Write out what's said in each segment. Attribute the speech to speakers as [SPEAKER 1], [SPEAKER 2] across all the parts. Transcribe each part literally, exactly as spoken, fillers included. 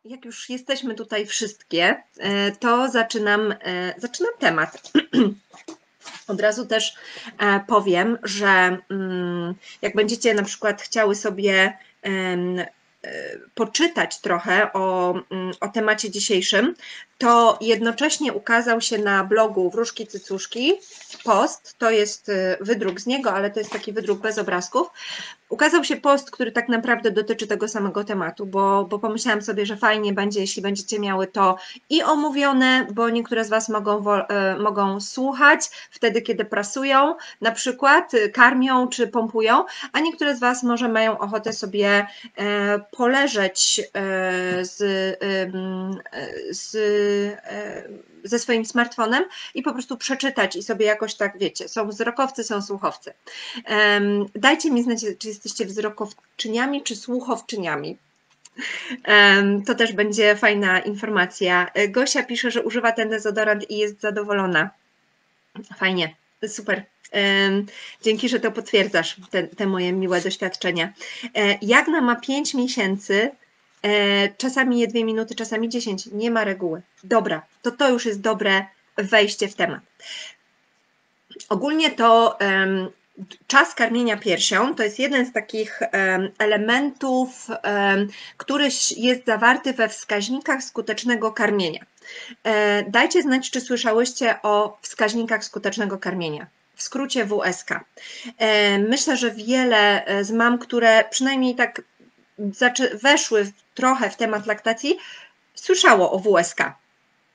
[SPEAKER 1] jak już jesteśmy tutaj wszystkie, to zaczynam, zaczynam temat. Od razu też powiem, że jak będziecie na przykład chciały sobie poczytać trochę o, o temacie dzisiejszym, to jednocześnie ukazał się na blogu Wróżki Cycuszki post, to jest wydruk z niego, ale to jest taki wydruk bez obrazków. Ukazał się post, który tak naprawdę dotyczy tego samego tematu, bo, bo pomyślałam sobie, że fajnie będzie, jeśli będziecie miały to i omówione, bo niektóre z Was mogą, mogą słuchać wtedy, kiedy prasują, na przykład karmią czy pompują, a niektóre z Was może mają ochotę sobie poleżeć z, z, ze swoim smartfonem i po prostu przeczytać i sobie jakoś tak, wiecie, są wzrokowcy, są słuchowcy. Dajcie mi znać, czy jesteście wzrokowczyniami, czy słuchowczyniami. To też będzie fajna informacja. Gosia pisze, że używa ten dezodorant i jest zadowolona. Fajnie, super. Dzięki, że to potwierdzasz, te, te moje miłe doświadczenia. Jagna ma pięć miesięcy, czasami je dwie minuty, czasami dziesięć. Nie ma reguły. Dobra, to to już jest dobre wejście w temat. Ogólnie to czas karmienia piersią to jest jeden z takich elementów, który jest zawarty we wskaźnikach skutecznego karmienia. Dajcie znać, czy słyszałyście o wskaźnikach skutecznego karmienia, w skrócie W S K. Myślę, że wiele z mam, które przynajmniej tak weszły trochę w temat laktacji, słyszało o W S K.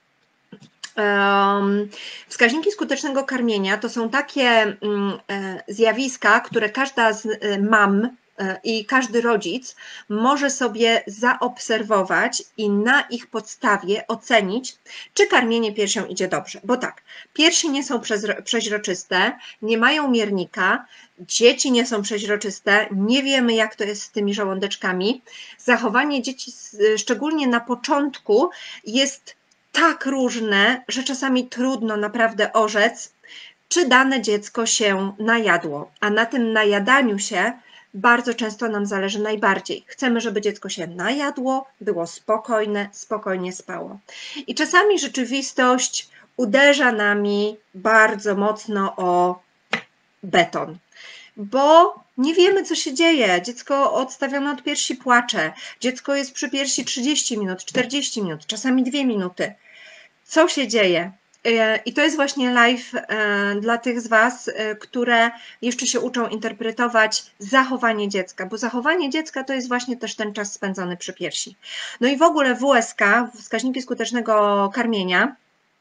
[SPEAKER 1] Wskaźniki skutecznego karmienia to są takie zjawiska, które każda z mam i każdy rodzic może sobie zaobserwować i na ich podstawie ocenić, czy karmienie piersią idzie dobrze. Bo tak, piersi nie są przeźroczyste, nie mają miernika, dzieci nie są przeźroczyste, nie wiemy, jak to jest z tymi żołądeczkami. Zachowanie dzieci, szczególnie na początku, jest tak różne, że czasami trudno naprawdę orzec, czy dane dziecko się najadło, a na tym najadaniu się bardzo często nam zależy najbardziej. Chcemy, żeby dziecko się najadło, było spokojne, spokojnie spało. I czasami rzeczywistość uderza nami bardzo mocno o beton, bo nie wiemy, co się dzieje. Dziecko odstawione od piersi płacze, dziecko jest przy piersi trzydzieści minut, czterdzieści minut, czasami dwie minuty. Co się dzieje? I to jest właśnie live dla tych z Was, które jeszcze się uczą interpretować zachowanie dziecka, bo zachowanie dziecka to jest właśnie też ten czas spędzony przy piersi. No i w ogóle W S K, wskaźniki skutecznego karmienia,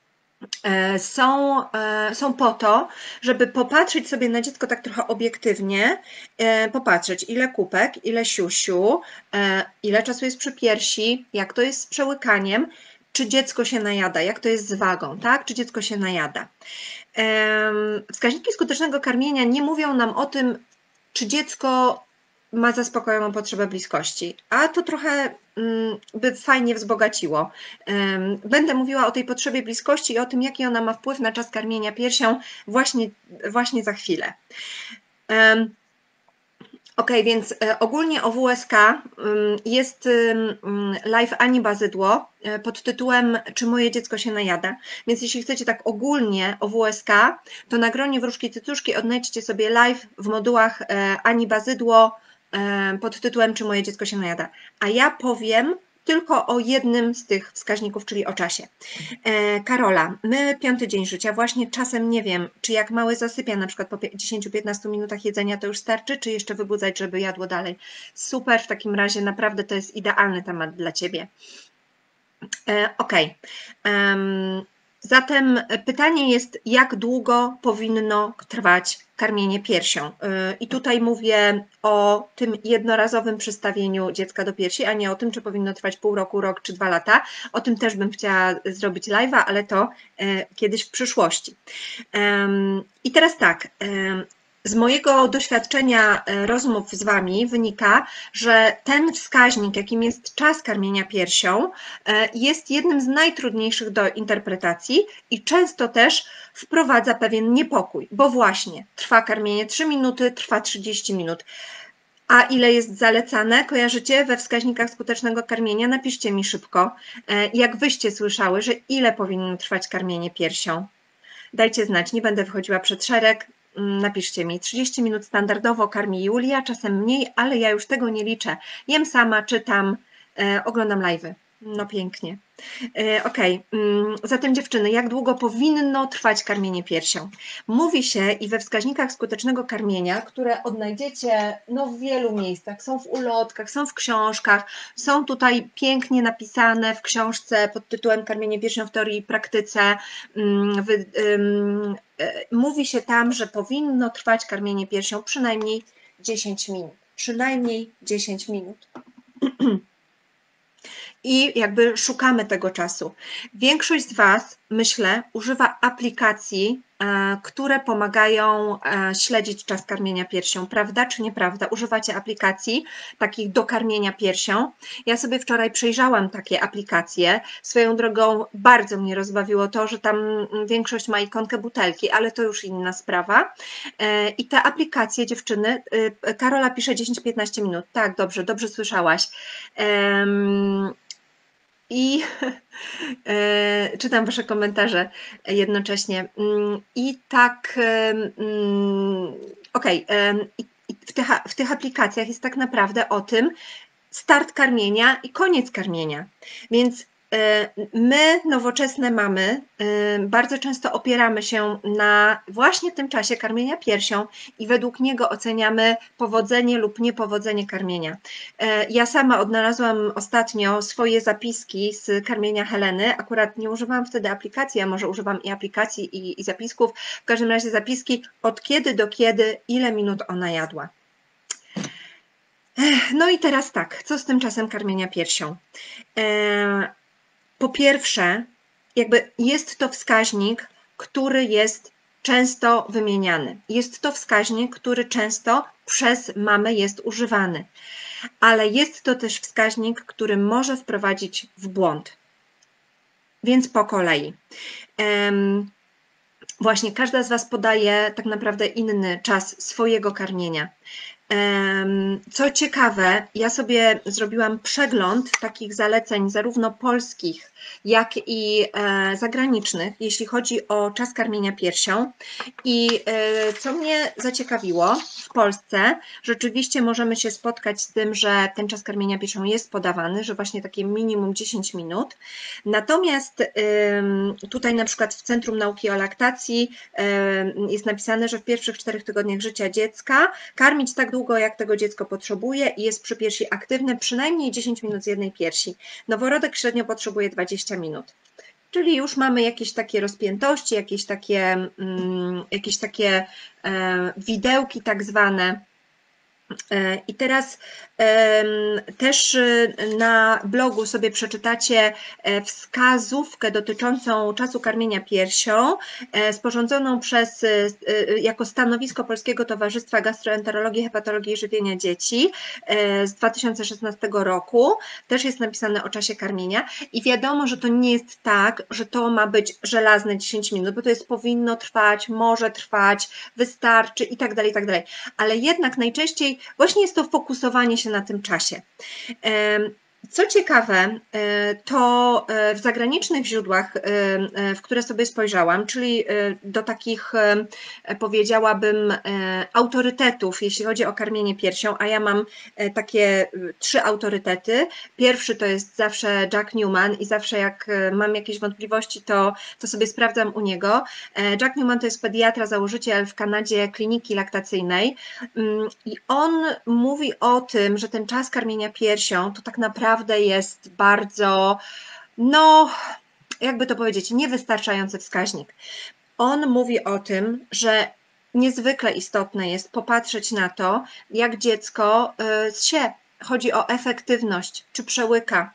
[SPEAKER 1] są, są po to, żeby popatrzeć sobie na dziecko tak trochę obiektywnie, popatrzeć, ile kubek, ile siusiu, ile czasu jest przy piersi, jak to jest z przełykaniem, czy dziecko się najada, jak to jest z wagą, tak? Czy dziecko się najada. Wskaźniki skutecznego karmienia nie mówią nam o tym, czy dziecko ma zaspokojoną potrzebę bliskości, a to trochę by fajnie wzbogaciło. Będę mówiła o tej potrzebie bliskości i o tym, jaki ona ma wpływ na czas karmienia piersią właśnie, właśnie za chwilę. Ok, więc ogólnie o W S K jest live Ani Bazydło pod tytułem Czy moje dziecko się najada? Więc jeśli chcecie tak ogólnie o W S K, to na gronie Wróżki Cycuszki odnajdźcie sobie live w modułach Ani Bazydło pod tytułem Czy moje dziecko się najada? A ja powiem tylko o jednym z tych wskaźników, czyli o czasie. Karola, my piąty dzień życia, właśnie czasem nie wiem, czy jak mały zasypia na przykład po dziesięciu do piętnastu minutach jedzenia to już starczy, czy jeszcze wybudzać, żeby jadło dalej. Super, w takim razie naprawdę to jest idealny temat dla Ciebie. Ok. Um, Zatem pytanie jest, jak długo powinno trwać karmienie piersią? I tutaj mówię o tym jednorazowym przystawieniu dziecka do piersi, a nie o tym, czy powinno trwać pół roku, rok czy dwa lata. O tym też bym chciała zrobić live'a, ale to kiedyś w przyszłości. I teraz tak, z mojego doświadczenia rozmów z Wami wynika, że ten wskaźnik, jakim jest czas karmienia piersią, jest jednym z najtrudniejszych do interpretacji i często też wprowadza pewien niepokój, bo właśnie trwa karmienie trzy minuty, trwa trzydzieści minut. A ile jest zalecane? Kojarzycie we wskaźnikach skutecznego karmienia? Napiszcie mi szybko, jak wyście słyszały, że ile powinno trwać karmienie piersią. Dajcie znać, nie będę wychodziła przed szereg. Napiszcie mi, trzydzieści minut standardowo karmi Julia, czasem mniej, ale ja już tego nie liczę. Jem sama, czytam, e, oglądam live'y. No pięknie. E, ok, zatem dziewczyny, jak długo powinno trwać karmienie piersią? Mówi się i we wskaźnikach skutecznego karmienia, które odnajdziecie no, w wielu miejscach, są w ulotkach, są w książkach, są tutaj pięknie napisane w książce pod tytułem Karmienie piersią w teorii i praktyce. Wy, um, mówi się tam, że powinno trwać karmienie piersią przynajmniej dziesięć minut. Przynajmniej dziesięć minut. I jakby szukamy tego czasu. Większość z Was, myślę, używa aplikacji, które pomagają śledzić czas karmienia piersią. Prawda czy nieprawda? Używacie aplikacji takich do karmienia piersią. Ja sobie wczoraj przejrzałam takie aplikacje. Swoją drogą bardzo mnie rozbawiło to, że tam większość ma ikonkę butelki, ale to już inna sprawa. I te aplikacje, dziewczyny, Karola pisze dziesięć do piętnastu minut. Tak, dobrze, dobrze słyszałaś. I e, czytam Wasze komentarze jednocześnie. I tak, okej, okay, w, tych, w tych aplikacjach jest tak naprawdę o tym start karmienia i koniec karmienia. Więc my, nowoczesne mamy, bardzo często opieramy się na właśnie tym czasie karmienia piersią i według niego oceniamy powodzenie lub niepowodzenie karmienia. Ja sama odnalazłam ostatnio swoje zapiski z karmienia Heleny, akurat nie używałam wtedy aplikacji, a może używam i aplikacji i, i zapisków, w każdym razie zapiski od kiedy do kiedy, ile minut ona jadła. No i teraz tak, co z tym czasem karmienia piersią? Po pierwsze, jakby jest to wskaźnik, który jest często wymieniany. Jest to wskaźnik, który często przez mamę jest używany, ale jest to też wskaźnik, który może wprowadzić w błąd. Więc po kolei. Um, właśnie każda z Was podaje tak naprawdę inny czas swojego karmienia. Co ciekawe, ja sobie zrobiłam przegląd takich zaleceń zarówno polskich, jak i zagranicznych, jeśli chodzi o czas karmienia piersią. I co mnie zaciekawiło, w Polsce rzeczywiście możemy się spotkać z tym, że ten czas karmienia piersią jest podawany, że właśnie takie minimum dziesięć minut. Natomiast tutaj na przykład w Centrum Nauki o Laktacji jest napisane, że w pierwszych czterech tygodniach życia dziecka karmić tak długo, jak tego dziecko potrzebuje i jest przy piersi aktywne przynajmniej dziesięć minut z jednej piersi. Noworodek średnio potrzebuje dwadzieścia minut. Czyli już mamy jakieś takie rozpiętości, jakieś takie, jakieś takie widełki tak zwane. I teraz też na blogu sobie przeczytacie wskazówkę dotyczącą czasu karmienia piersią, sporządzoną przez, jako stanowisko Polskiego Towarzystwa Gastroenterologii, Hepatologii i Żywienia Dzieci z dwa tysiące szesnastego roku. Też jest napisane o czasie karmienia i wiadomo, że to nie jest tak, że to ma być żelazne dziesięć minut, bo to jest powinno trwać, może trwać, wystarczy i tak dalej, i tak dalej. Ale jednak najczęściej właśnie jest to fokusowanie się na tym czasie. Co ciekawe, to w zagranicznych źródłach, w które sobie spojrzałam, czyli do takich, powiedziałabym, autorytetów, jeśli chodzi o karmienie piersią, a ja mam takie trzy autorytety. Pierwszy to jest zawsze Jack Newman i zawsze jak mam jakieś wątpliwości, to, to sobie sprawdzam u niego. Jack Newman to jest pediatra, założyciel w Kanadzie kliniki laktacyjnej i on mówi o tym, że ten czas karmienia piersią to tak naprawdę jest bardzo, no jakby to powiedzieć, niewystarczający wskaźnik. On mówi o tym, że niezwykle istotne jest popatrzeć na to, jak dziecko się. Chodzi o efektywność, czy przełyka,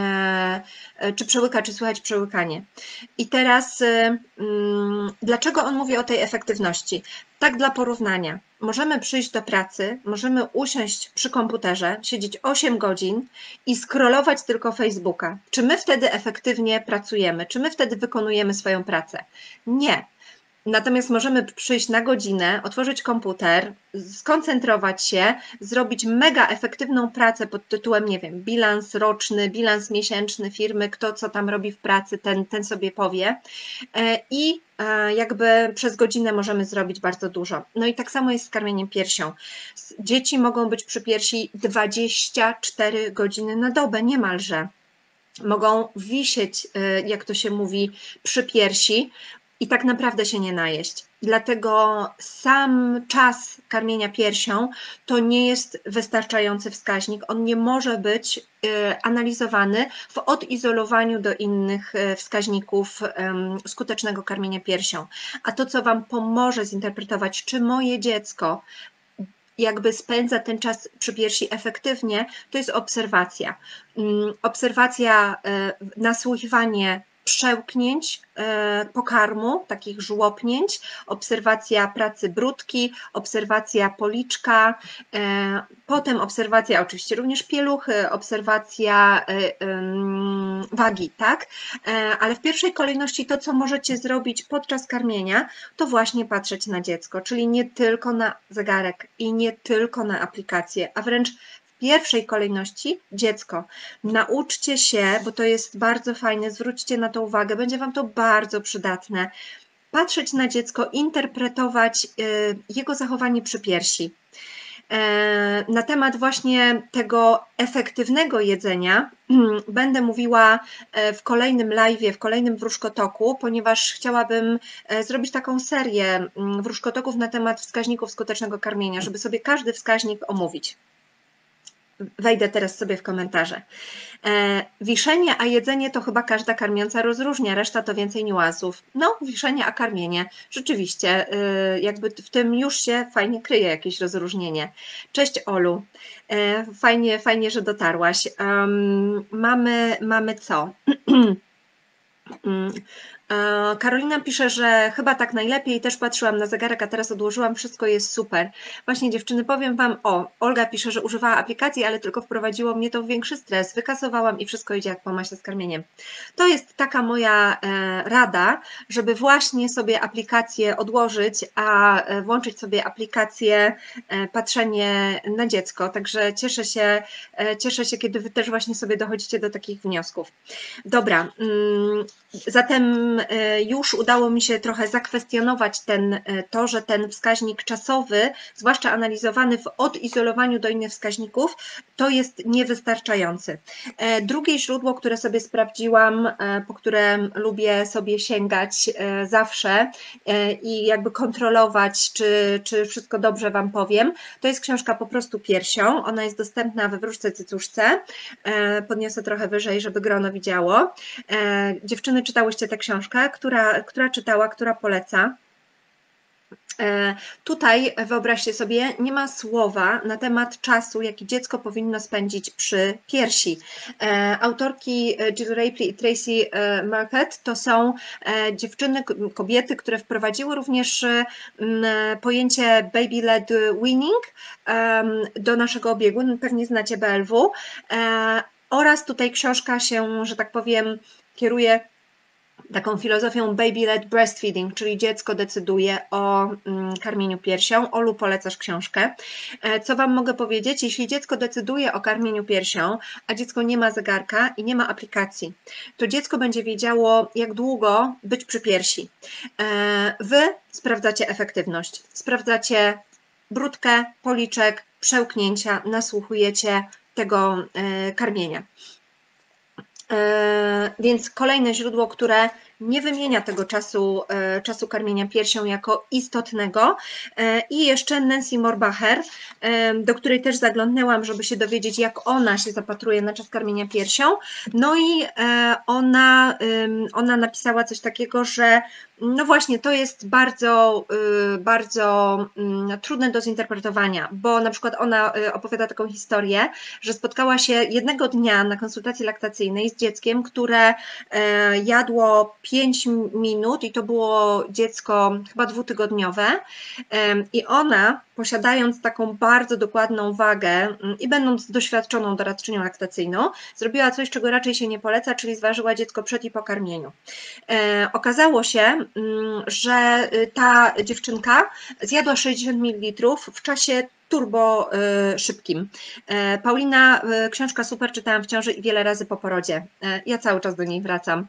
[SPEAKER 1] czy przełyka, czy słychać przełykanie. I teraz dlaczego on mówi o tej efektywności? Tak dla porównania. Możemy przyjść do pracy, możemy usiąść przy komputerze, siedzieć osiem godzin i scrollować tylko Facebooka. Czy my wtedy efektywnie pracujemy? Czy my wtedy wykonujemy swoją pracę? Nie. Natomiast możemy przyjść na godzinę, otworzyć komputer, skoncentrować się, zrobić mega efektywną pracę pod tytułem, nie wiem, bilans roczny, bilans miesięczny firmy, kto co tam robi w pracy, ten, ten sobie powie i jakby przez godzinę możemy zrobić bardzo dużo. No i tak samo jest z karmieniem piersią. Dzieci mogą być przy piersi dwadzieścia cztery godziny na dobę niemalże. Mogą wisieć, jak to się mówi, przy piersi, i tak naprawdę się nie najeść. Dlatego sam czas karmienia piersią to nie jest wystarczający wskaźnik. On nie może być analizowany w odizolowaniu do innych wskaźników skutecznego karmienia piersią. A to, co Wam pomoże zinterpretować, czy moje dziecko jakby spędza ten czas przy piersi efektywnie, to jest obserwacja. Obserwacja, nasłuchiwanie przełknięć pokarmu, takich żłopnięć, obserwacja pracy brudki, obserwacja policzka, potem obserwacja oczywiście również pieluchy, obserwacja wagi, tak? Ale w pierwszej kolejności to, co możecie zrobić podczas karmienia, to właśnie patrzeć na dziecko, czyli nie tylko na zegarek i nie tylko na aplikację, a wręcz w pierwszej kolejności dziecko. Nauczcie się, bo to jest bardzo fajne, zwróćcie na to uwagę, będzie Wam to bardzo przydatne, patrzeć na dziecko, interpretować jego zachowanie przy piersi. Na temat właśnie tego efektywnego jedzenia będę mówiła w kolejnym live'ie, w kolejnym wróżkotoku, ponieważ chciałabym zrobić taką serię wróżkotoków na temat wskaźników skutecznego karmienia, żeby sobie każdy wskaźnik omówić. Wejdę teraz sobie w komentarze. E, wiszenie a jedzenie to chyba każda karmiąca rozróżnia, reszta to więcej niuansów. No, wiszenie a karmienie. Rzeczywiście, y, jakby w tym już się fajnie kryje jakieś rozróżnienie. Cześć Olu, e, fajnie, fajnie, że dotarłaś. Um, mamy, mamy co? Karolina pisze, że chyba tak najlepiej, też patrzyłam na zegarek, a teraz odłożyłam, wszystko jest super. Właśnie dziewczyny, powiem Wam, o, Olga pisze, że używała aplikacji, ale tylko wprowadziło mnie to w większy stres, wykasowałam i wszystko idzie jak po maśle z karmieniem. To jest taka moja rada, żeby właśnie sobie aplikację odłożyć, a włączyć sobie aplikację patrzenie na dziecko, także cieszę się, cieszę się, kiedy Wy też właśnie sobie dochodzicie do takich wniosków. Dobra, zatem już udało mi się trochę zakwestionować ten, to, że ten wskaźnik czasowy, zwłaszcza analizowany w odizolowaniu do innych wskaźników, to jest niewystarczający. Drugie źródło, które sobie sprawdziłam, po które lubię sobie sięgać zawsze i jakby kontrolować, czy, czy wszystko dobrze Wam powiem, to jest książka Po prostu piersią. Ona jest dostępna we Wróżce Cycuszce. Podniosę trochę wyżej, żeby grono widziało. Dziewczyny, czytałyście tę książkę? Która, która czytała, która poleca? Tutaj, wyobraźcie sobie, nie ma słowa na temat czasu, jaki dziecko powinno spędzić przy piersi. Autorki Jill Rapley i Tracy Marquette to są dziewczyny, kobiety, które wprowadziły również pojęcie baby-led weaning do naszego obiegu, pewnie znacie B L W, oraz tutaj książka się, że tak powiem, kieruje taką filozofią baby-led breastfeeding, czyli dziecko decyduje o karmieniu piersią. Olu, polecasz książkę. Co Wam mogę powiedzieć? Jeśli dziecko decyduje o karmieniu piersią, a dziecko nie ma zegarka i nie ma aplikacji, to dziecko będzie wiedziało, jak długo być przy piersi. Wy sprawdzacie efektywność, sprawdzacie brudkę, policzek, przełknięcia, nasłuchujecie tego karmienia. Więc kolejne źródło, które nie wymienia tego czasu, czasu karmienia piersią jako istotnego. I jeszcze Nancy Morbacher, do której też zaglądnęłam, żeby się dowiedzieć, jak ona się zapatruje na czas karmienia piersią. No i ona, ona napisała coś takiego, że no właśnie, to jest bardzo, bardzo trudne do zinterpretowania, bo na przykład ona opowiada taką historię, że spotkała się jednego dnia na konsultacji laktacyjnej z dzieckiem, które jadło pięć minut i to było dziecko chyba dwutygodniowe i ona, posiadając taką bardzo dokładną wagę i będąc doświadczoną doradczynią laktacyjną, zrobiła coś, czego raczej się nie poleca, czyli zważyła dziecko przed i po karmieniu. Okazało się, że ta dziewczynka zjadła sześćdziesiąt mililitrów w czasie turbo szybkim. Paulina, książka super, czytałam w ciąży i wiele razy po porodzie. Ja cały czas do niej wracam.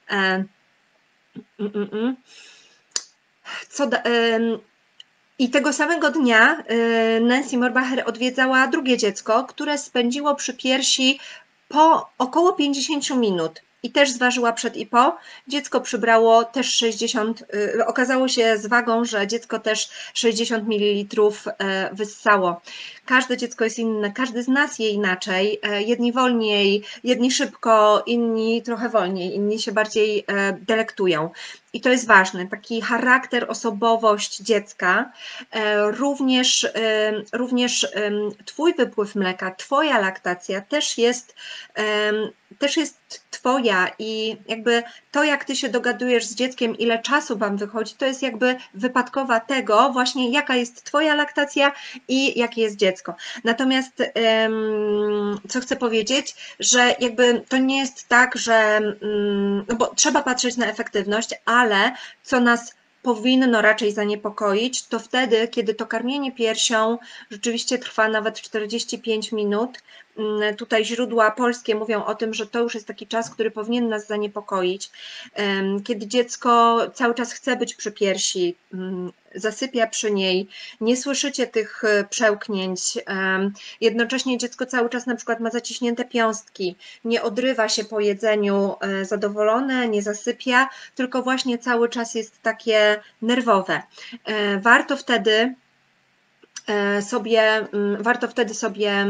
[SPEAKER 1] Co da, I tego samego dnia Nancy Morbacher odwiedzała drugie dziecko, które spędziło przy piersi po około pięćdziesiąt minut. I też zważyła przed i po. Dziecko przybrało też sześćdziesiąt, okazało się z wagą, że dziecko też sześćdziesiąt mililitrów wyssało. Każde dziecko jest inne, każdy z nas je inaczej. Jedni wolniej, jedni szybko, inni trochę wolniej, inni się bardziej delektują. I to jest ważne, taki charakter, osobowość dziecka, również, również Twój wypływ mleka, Twoja laktacja też jest, też jest Twoja i jakby to, jak Ty się dogadujesz z dzieckiem, ile czasu Wam wychodzi, to jest jakby wypadkowa tego właśnie, jaka jest Twoja laktacja i jakie jest dziecko. Natomiast co chcę powiedzieć, że jakby to nie jest tak, że, no bo trzeba patrzeć na efektywność, ale co nas powinno raczej zaniepokoić, to wtedy, kiedy to karmienie piersią rzeczywiście trwa nawet czterdzieści pięć minut. Tutaj źródła polskie mówią o tym, że to już jest taki czas, który powinien nas zaniepokoić. Kiedy dziecko cały czas chce być przy piersi, zasypia przy niej, nie słyszycie tych przełknięć, jednocześnie dziecko cały czas na przykład ma zaciśnięte piąstki, nie odrywa się po jedzeniu zadowolone, nie zasypia, tylko właśnie cały czas jest takie nerwowe. Warto wtedy sobie, warto wtedy sobie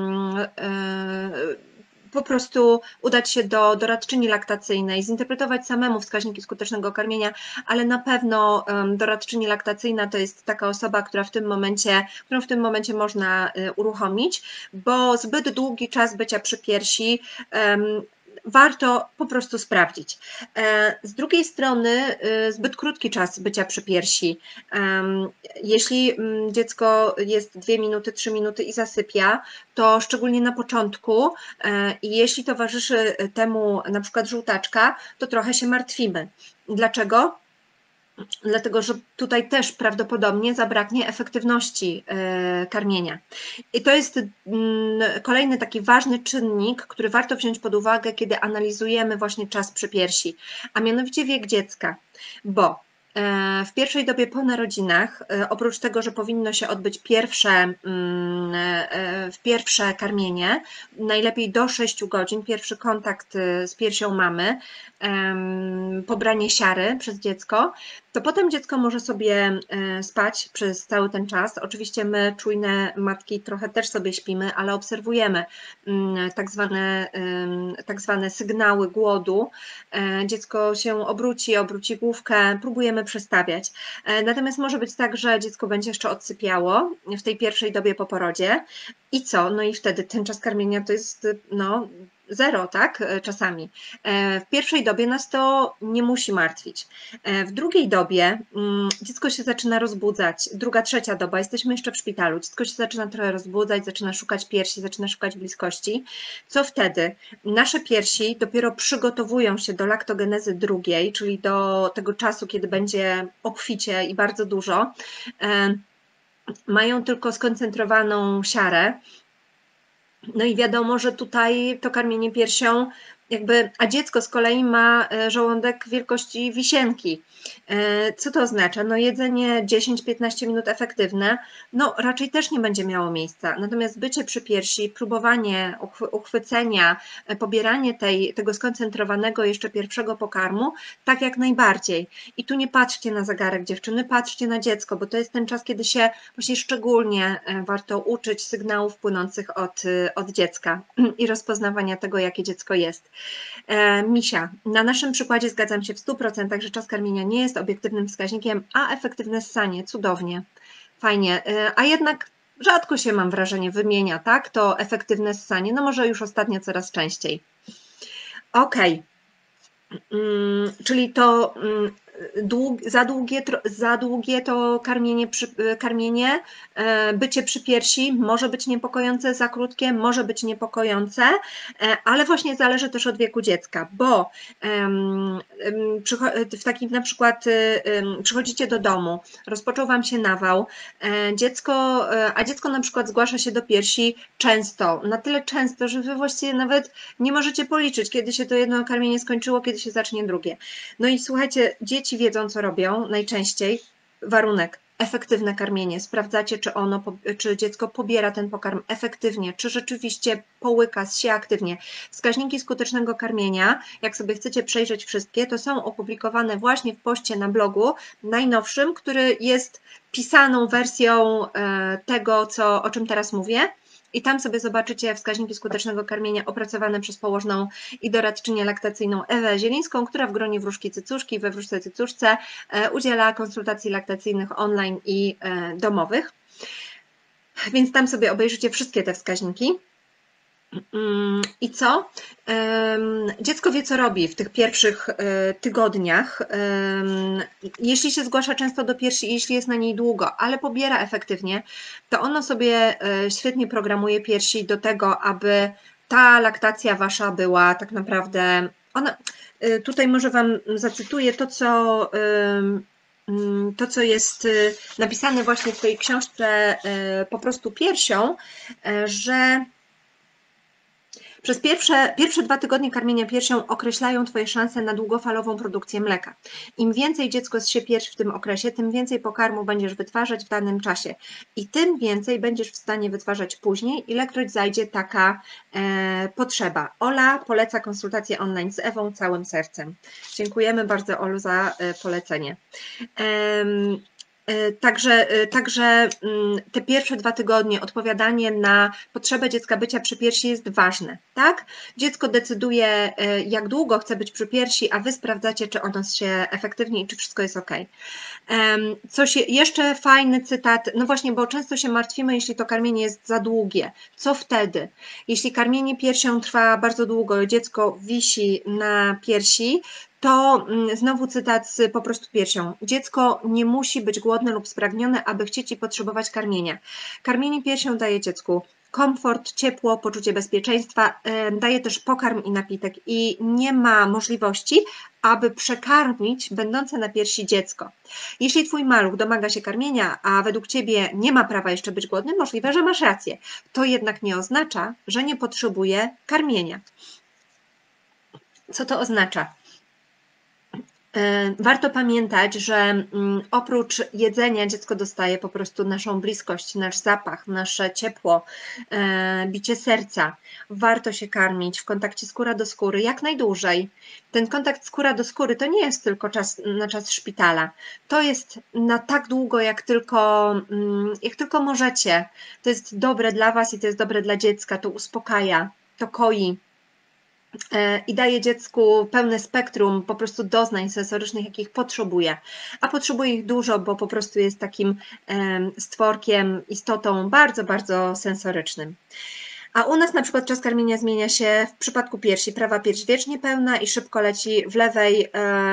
[SPEAKER 1] po prostu udać się do doradczyni laktacyjnej, zinterpretować samemu wskaźniki skutecznego karmienia, ale na pewno doradczyni laktacyjna to jest taka osoba, która w tym momencie, którą w tym momencie można uruchomić, bo zbyt długi czas bycia przy piersi warto po prostu sprawdzić. Z drugiej strony zbyt krótki czas bycia przy piersi. Jeśli dziecko jest dwie minuty, trzy minuty i zasypia, to szczególnie na początku i jeśli towarzyszy temu na przykład żółtaczka, to trochę się martwimy. Dlaczego? Dlatego, że tutaj też prawdopodobnie zabraknie efektywności karmienia. I to jest kolejny taki ważny czynnik, który warto wziąć pod uwagę, kiedy analizujemy właśnie czas przy piersi, a mianowicie wiek dziecka, bo w pierwszej dobie po narodzinach, oprócz tego, że powinno się odbyć pierwsze, w pierwsze karmienie, najlepiej do sześciu godzin, pierwszy kontakt z piersią mamy, pobranie siary przez dziecko, to potem dziecko może sobie spać przez cały ten czas. Oczywiście my, czujne matki, trochę też sobie śpimy, ale obserwujemy tak zwane, tak zwane sygnały głodu. Dziecko się obróci, obróci główkę, próbujemy przestawiać. Natomiast może być tak, że dziecko będzie jeszcze odsypiało w tej pierwszej dobie po porodzie. I co? No i wtedy ten czas karmienia to jest no, zero, tak? Czasami. W pierwszej dobie nas to nie musi martwić. W drugiej dobie dziecko się zaczyna rozbudzać. Druga, trzecia doba, jesteśmy jeszcze w szpitalu. Dziecko się zaczyna trochę rozbudzać, zaczyna szukać piersi, zaczyna szukać bliskości. Co wtedy? Nasze piersi dopiero przygotowują się do laktogenezy drugiej, czyli do tego czasu, kiedy będzie obficie i bardzo dużo. Mają tylko skoncentrowaną siarę. No i wiadomo, że tutaj to karmienie piersią, jakby, a dziecko z kolei ma żołądek wielkości wisienki. Co to oznacza? No jedzenie dziesięć do piętnastu minut efektywne, no raczej też nie będzie miało miejsca. Natomiast bycie przy piersi, próbowanie uchwycenia, pobieranie tej, tego skoncentrowanego jeszcze pierwszego pokarmu, tak jak najbardziej. I tu nie patrzcie na zegarek dziewczyny, patrzcie na dziecko, bo to jest ten czas, kiedy się właśnie szczególnie warto uczyć sygnałów płynących od, od dziecka i rozpoznawania tego, jakie dziecko jest. Misia, na naszym przykładzie zgadzam się w stu procentach, że czas karmienia nie jest obiektywnym wskaźnikiem, a efektywne ssanie, cudownie, fajnie, a jednak rzadko się, mam wrażenie, wymienia, tak, to efektywne ssanie, no może już ostatnio coraz częściej. Ok, czyli to dług, za, długie, za długie to karmienie, przy, karmienie, bycie przy piersi może być niepokojące, za krótkie może być niepokojące, ale właśnie zależy też od wieku dziecka, bo w takim na przykład przychodzicie do domu, rozpoczął Wam się nawał, dziecko, a dziecko na przykład zgłasza się do piersi często, na tyle często, że Wy właściwie nawet nie możecie policzyć, kiedy się to jedno karmienie skończyło, kiedy się zacznie drugie. No i słuchajcie, dzieci wiedzą, co robią najczęściej. Warunek, efektywne karmienie. Sprawdzacie, czy ono, czy dziecko pobiera ten pokarm efektywnie, czy rzeczywiście połyka się aktywnie. Wskaźniki skutecznego karmienia, jak sobie chcecie przejrzeć wszystkie, to są opublikowane właśnie w poście na blogu najnowszym, który jest pisaną wersją tego, co, o czym teraz mówię. I tam sobie zobaczycie wskaźniki skutecznego karmienia opracowane przez położną i doradczynię laktacyjną Ewę Zielińską, która w gronie Wróżki Cycuszki, we Wróżce Cycuszce udziela konsultacji laktacyjnych online i domowych. Więc tam sobie obejrzycie wszystkie te wskaźniki. I co? Dziecko wie, co robi w tych pierwszych tygodniach. Jeśli się zgłasza często do piersi, jeśli jest na niej długo, ale pobiera efektywnie, to ono sobie świetnie programuje piersi do tego, aby ta laktacja Wasza była tak naprawdę... Ona, tutaj może Wam zacytuję to, co... to, co jest napisane właśnie w tej książce Po prostu piersią, że przez pierwsze, pierwsze dwa tygodnie karmienia piersią określają Twoje szanse na długofalową produkcję mleka. Im więcej dziecko zsie piersi w tym okresie, tym więcej pokarmu będziesz wytwarzać w danym czasie i tym więcej będziesz w stanie wytwarzać później, ilekroć zajdzie taka e, potrzeba. Ola poleca konsultację online z Ewą całym sercem. Dziękujemy bardzo, Olu, za e, polecenie. E, Także, także te pierwsze dwa tygodnie odpowiadanie na potrzebę dziecka bycia przy piersi jest ważne, tak? Dziecko decyduje, jak długo chce być przy piersi, a Wy sprawdzacie, czy ono się efektywnie i czy wszystko jest ok. Coś jeszcze fajny cytat, no właśnie, bo często się martwimy, jeśli to karmienie jest za długie. Co wtedy? Jeśli karmienie piersią trwa bardzo długo, dziecko wisi na piersi, to znowu cytat z Po prostu piersią. Dziecko nie musi być głodne lub spragnione, aby chcieć i potrzebować karmienia. Karmienie piersią daje dziecku komfort, ciepło, poczucie bezpieczeństwa, daje też pokarm i napitek i nie ma możliwości, aby przekarmić będące na piersi dziecko. Jeśli Twój maluch domaga się karmienia, a według Ciebie nie ma prawa jeszcze być głodny, możliwe, że masz rację. To jednak nie oznacza, że nie potrzebuje karmienia. Co to oznacza? Warto pamiętać, że oprócz jedzenia dziecko dostaje po prostu naszą bliskość, nasz zapach, nasze ciepło, bicie serca. Warto się karmić w kontakcie skóra do skóry jak najdłużej. Ten kontakt skóra do skóry to nie jest tylko czas, na czas szpitala. To jest na tak długo, jak tylko, jak tylko możecie. To jest dobre dla Was i to jest dobre dla dziecka. To uspokaja, to koi i daje dziecku pełne spektrum po prostu doznań sensorycznych, jakich potrzebuje. A potrzebuje ich dużo, bo po prostu jest takim stworkiem, istotą bardzo, bardzo sensorycznym. A u nas na przykład czas karmienia zmienia się w przypadku piersi. Prawa pierś wiecznie pełna i szybko leci, w lewej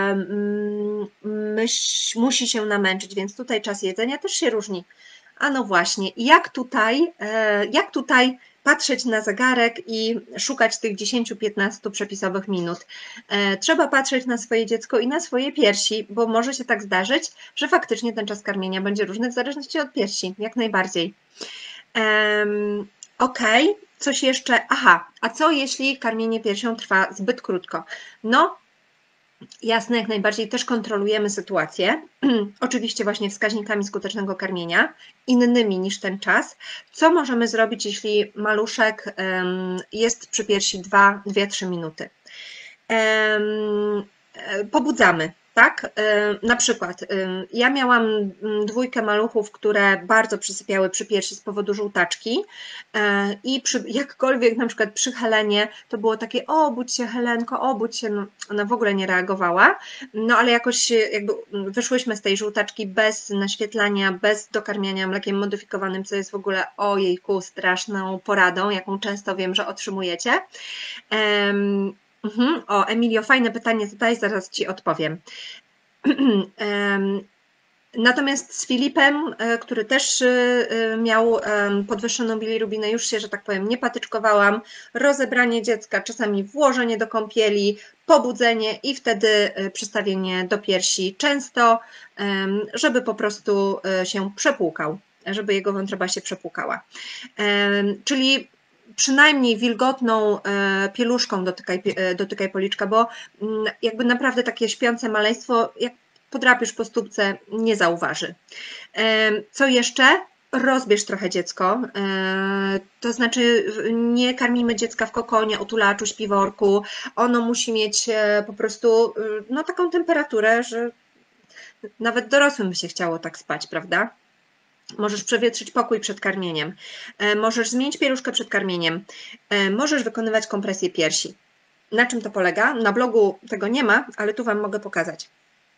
[SPEAKER 1] myśl musi się namęczyć, więc tutaj czas jedzenia też się różni. A no właśnie, jak tutaj, jak tutaj patrzeć na zegarek i szukać tych dziesięciu do piętnastu przepisowych minut. Trzeba patrzeć na swoje dziecko i na swoje piersi, bo może się tak zdarzyć, że faktycznie ten czas karmienia będzie różny w zależności od piersi, jak najbardziej. Um, ok, coś jeszcze, aha, a co jeśli karmienie piersią trwa zbyt krótko? No, jasne, jak najbardziej też kontrolujemy sytuację, oczywiście właśnie wskaźnikami skutecznego karmienia, innymi niż ten czas. Co możemy zrobić, jeśli maluszek jest przy piersi dwa do trzech minuty? Pobudzamy. Tak, na przykład ja miałam dwójkę maluchów, które bardzo przysypiały przy piersi z powodu żółtaczki i przy, jakkolwiek na przykład przy Helenie to było takie: o, budź się Helenko, o, budź się, no, ona w ogóle nie reagowała, no ale jakoś jakby wyszłyśmy z tej żółtaczki bez naświetlania, bez dokarmiania mlekiem modyfikowanym, co jest w ogóle, ojejku, straszną poradą, jaką często wiem, że otrzymujecie. Um, O, Emilio, fajne pytanie zadaj, zaraz Ci odpowiem. Natomiast z Filipem, który też miał podwyższoną bilirubinę, już się, że tak powiem, nie patyczkowałam. Rozebranie dziecka, czasami włożenie do kąpieli, pobudzenie i wtedy przystawienie do piersi często, żeby po prostu się przepłukał, żeby jego wątroba się przepłukała. Czyli przynajmniej wilgotną pieluszką dotykaj, dotykaj policzka, bo jakby naprawdę takie śpiące maleństwo, jak podrapiesz po stópce, nie zauważy. Co jeszcze? Rozbierz trochę dziecko, to znaczy nie karmimy dziecka w kokonie, otulaczu, śpiworku. Ono musi mieć po prostu no, taką temperaturę, że nawet dorosłym by się chciało tak spać, prawda? Możesz przewietrzyć pokój przed karmieniem, możesz zmienić pieluszkę przed karmieniem, możesz wykonywać kompresję piersi. Na czym to polega? Na blogu tego nie ma, ale tu Wam mogę pokazać.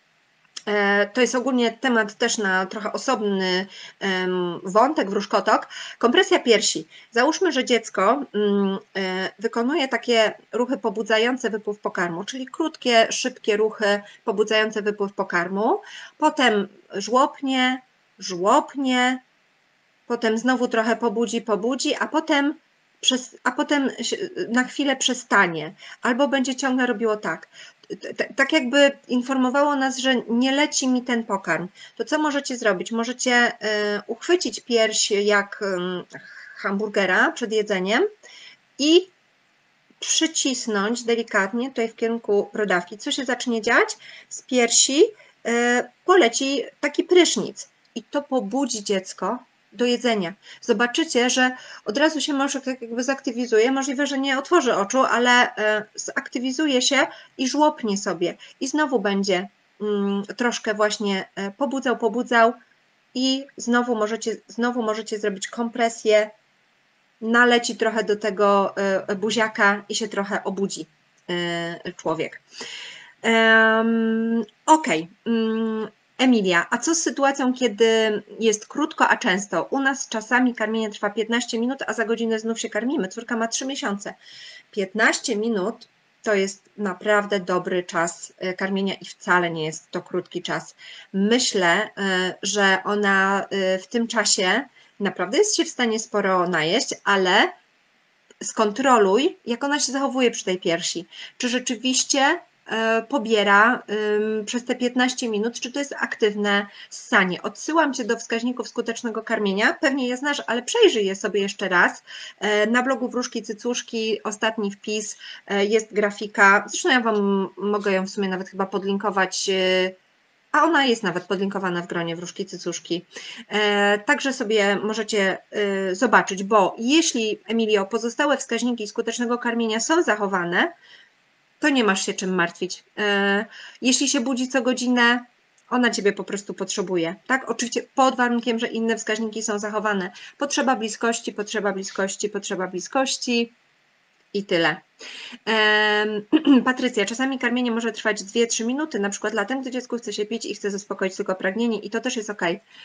[SPEAKER 1] To jest ogólnie temat też na trochę osobny wątek, wróżkotok. Kompresja piersi. Załóżmy, że dziecko wykonuje takie ruchy pobudzające wypływ pokarmu, czyli krótkie, szybkie ruchy pobudzające wypływ pokarmu. Potem żłopnie, żłopnie, potem znowu trochę pobudzi, pobudzi, a potem, przez, a potem na chwilę przestanie. Albo będzie ciągle robiło tak. Tak jakby informowało nas, że nie leci mi ten pokarm. To co możecie zrobić? Możecie uchwycić pierś jak hamburgera przed jedzeniem i przycisnąć delikatnie tutaj w kierunku brodawki. Co się zacznie dziać? Z piersi poleci taki prysznic i to pobudzi dziecko do jedzenia. Zobaczycie, że od razu się może tak jakby zaktywizuje, możliwe, że nie otworzy oczu, ale zaktywizuje się i żłopnie sobie i znowu będzie troszkę właśnie pobudzał, pobudzał i znowu możecie, znowu możecie zrobić kompresję, naleci trochę do tego buziaka i się trochę obudzi człowiek. Ok. Emilia, a co z sytuacją, kiedy jest krótko, a często? U nas czasami karmienie trwa piętnaście minut, a za godzinę znów się karmimy. Córka ma trzy miesiące. piętnaście minut to jest naprawdę dobry czas karmienia i wcale nie jest to krótki czas. Myślę, że ona w tym czasie naprawdę jest się w stanie sporo najeść, ale skontroluj, jak ona się zachowuje przy tej piersi. Czy rzeczywiście pobiera przez te piętnaście minut, czy to jest aktywne ssanie. Odsyłam Cię do wskaźników skutecznego karmienia, pewnie je znasz, ale przejrzyj je sobie jeszcze raz. Na blogu Wróżki Cycuszki ostatni wpis, jest grafika, zresztą ja Wam mogę ją w sumie nawet chyba podlinkować, a ona jest nawet podlinkowana w gronie Wróżki Cycuszki. Także sobie możecie zobaczyć, bo jeśli, Emilio, pozostałe wskaźniki skutecznego karmienia są zachowane, to nie masz się czym martwić. Jeśli się budzi co godzinę, ona Ciebie po prostu potrzebuje, tak? Oczywiście pod warunkiem, że inne wskaźniki są zachowane. Potrzeba bliskości, potrzeba bliskości, potrzeba bliskości i tyle. Patrycja, czasami karmienie może trwać dwie trzy minuty, na przykład latem, gdy dziecku chce się pić i chce zaspokoić tylko pragnienie i to też jest ok.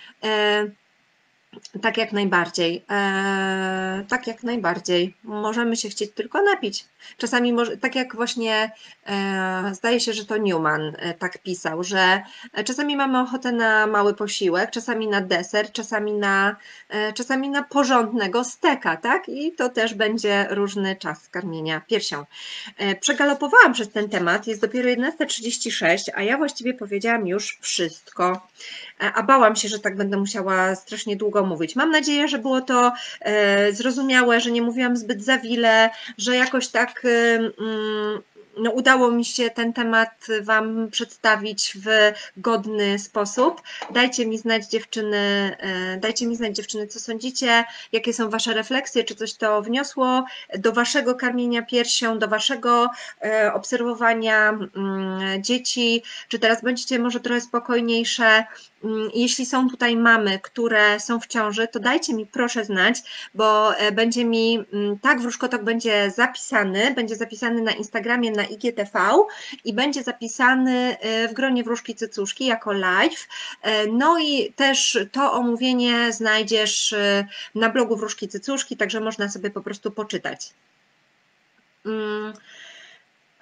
[SPEAKER 1] Tak jak najbardziej, eee, tak jak najbardziej. Możemy się chcieć tylko napić. Czasami, może, tak jak właśnie e, zdaje się, że to Newman e, tak pisał, że czasami mamy ochotę na mały posiłek, czasami na deser, czasami na, e, czasami na porządnego steka, tak? I to też będzie różny czas karmienia piersią. E, przegalopowałam przez ten temat, jest dopiero jedenasta trzydzieści sześć, a ja właściwie powiedziałam już wszystko. A bałam się, że tak będę musiała strasznie długo mówić. Mam nadzieję, że było to zrozumiałe, że nie mówiłam zbyt zawile, że jakoś tak no, udało mi się ten temat Wam przedstawić w godny sposób. Dajcie mi znać, dziewczyny, dajcie mi znać, dziewczyny, co sądzicie, jakie są Wasze refleksje, czy coś to wniosło do Waszego karmienia piersią, do Waszego obserwowania dzieci, czy teraz będziecie może trochę spokojniejsze. Jeśli są tutaj mamy, które są w ciąży, to dajcie mi proszę znać, bo będzie mi, tak, Wróżkotok będzie zapisany, będzie zapisany na Instagramie, na I G T V i będzie zapisany w gronie Wróżki Cycuszki jako live. No i też to omówienie znajdziesz na blogu Wróżki Cycuszki, także można sobie po prostu poczytać.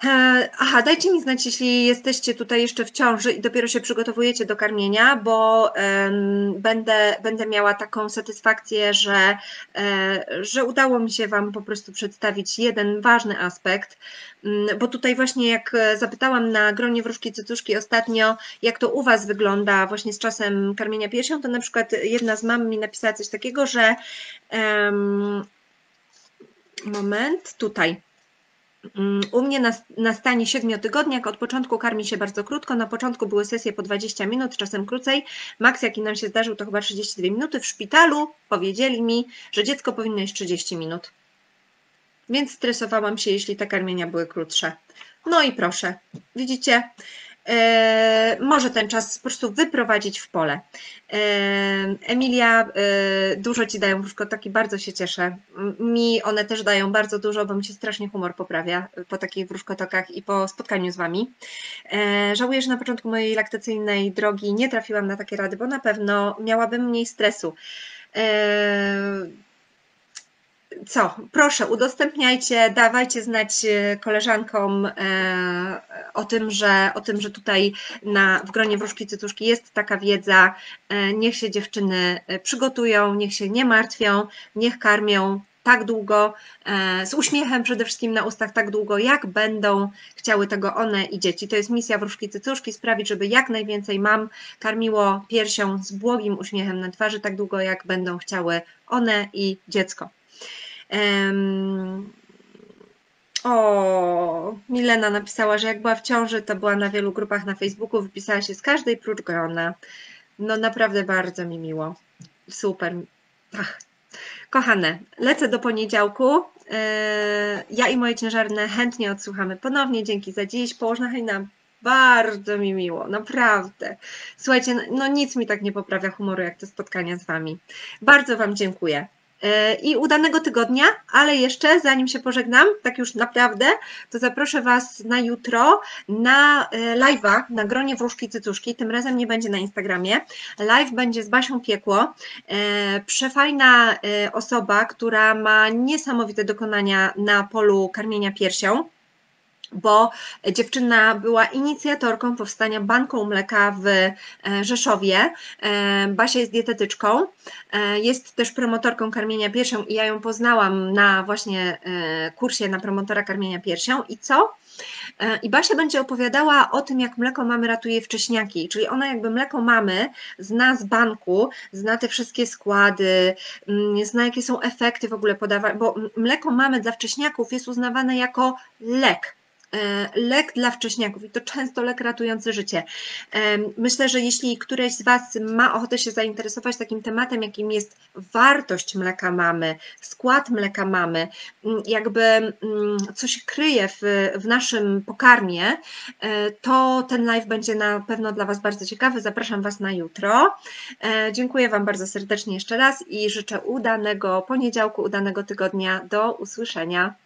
[SPEAKER 1] E, Aha, dajcie mi znać, jeśli jesteście tutaj jeszcze w ciąży i dopiero się przygotowujecie do karmienia, bo em, będę, będę miała taką satysfakcję, że, e, że udało mi się Wam po prostu przedstawić jeden ważny aspekt, Mm, bo tutaj właśnie jak e, zapytałam na gronie wróżki cycuszki ostatnio, jak to u Was wygląda właśnie z czasem karmienia piersią, to na przykład jedna z mam mi napisała coś takiego, że em, moment, tutaj. U mnie na, na stanie siedmiotygodniak od początku karmi się bardzo krótko. Na początku były sesje po dwadzieścia minut, czasem krócej. Maks jaki nam się zdarzył to chyba trzydzieści dwie minuty. W szpitalu powiedzieli mi, że dziecko powinno jeść trzydzieści minut. Więc stresowałam się, jeśli te karmienia były krótsze. No i proszę, widzicie, e, może ten czas po prostu wyprowadzić w pole. E, Emilia, e, dużo Ci dają wróżkotoki, bardzo się cieszę. Mi one też dają bardzo dużo, bo mi się strasznie humor poprawia po takich wróżkotokach i po spotkaniu z Wami. E, żałuję, że na początku mojej laktacyjnej drogi nie trafiłam na takie rady, bo na pewno miałabym mniej stresu. E, Co? Proszę, udostępniajcie, dawajcie znać koleżankom e, o tym, że, o tym, że tutaj na, w gronie wróżki cycuszki jest taka wiedza. E, niech się dziewczyny przygotują, niech się nie martwią, niech karmią tak długo, e, z uśmiechem przede wszystkim na ustach, tak długo, jak będą chciały tego one i dzieci. To jest misja wróżki cycuszki, sprawić, żeby jak najwięcej mam karmiło piersią z błogim uśmiechem na twarzy, tak długo, jak będą chciały one i dziecko. Um, o, Milena napisała, że jak była w ciąży, to była na wielu grupach na Facebooku, wypisała się z każdej prócz grona. No naprawdę bardzo mi miło. Super. Ach. Kochane, lecę do poniedziałku. Ja i moje ciężarne chętnie odsłuchamy ponownie. Dzięki za dziś. Położna Hejna, bardzo mi miło, naprawdę. Słuchajcie, no nic mi tak nie poprawia humoru, jak te spotkania z Wami. Bardzo Wam dziękuję. I udanego tygodnia, ale jeszcze zanim się pożegnam, tak już naprawdę, to zaproszę Was na jutro na live'a na gronie wróżki cycuszki. Tym razem nie będzie na Instagramie. Live będzie z Basią Piekło. Przefajna osoba, która ma niesamowite dokonania na polu karmienia piersią, bo dziewczyna była inicjatorką powstania banku mleka w Rzeszowie. Basia jest dietetyczką, jest też promotorką karmienia piersią i ja ją poznałam na właśnie kursie na promotora karmienia piersią. I co? I Basia będzie opowiadała o tym, jak mleko mamy ratuje wcześniaki, czyli ona jakby mleko mamy zna z banku, zna te wszystkie składy, zna jakie są efekty w ogóle podawane, bo mleko mamy dla wcześniaków jest uznawane jako lek. Lek dla wcześniaków i to często lek ratujący życie. Myślę, że jeśli któreś z Was ma ochotę się zainteresować takim tematem, jakim jest wartość mleka mamy, skład mleka mamy, jakby co się kryje w, w naszym pokarmie, to ten live będzie na pewno dla Was bardzo ciekawy. Zapraszam Was na jutro. Dziękuję Wam bardzo serdecznie jeszcze raz i życzę udanego poniedziałku, udanego tygodnia. Do usłyszenia.